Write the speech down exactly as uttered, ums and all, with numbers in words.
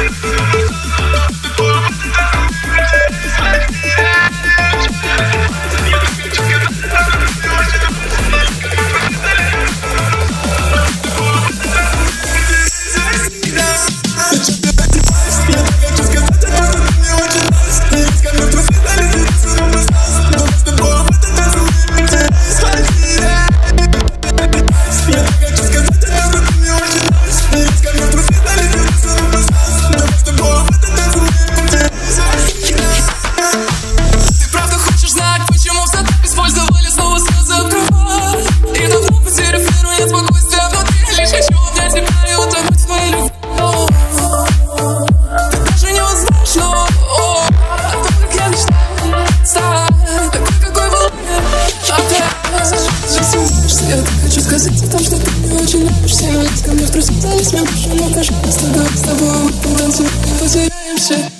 Ко мне в трусах залез, мне больше не кажется, с тобой, с тобой, мы танцуем, потеряемся.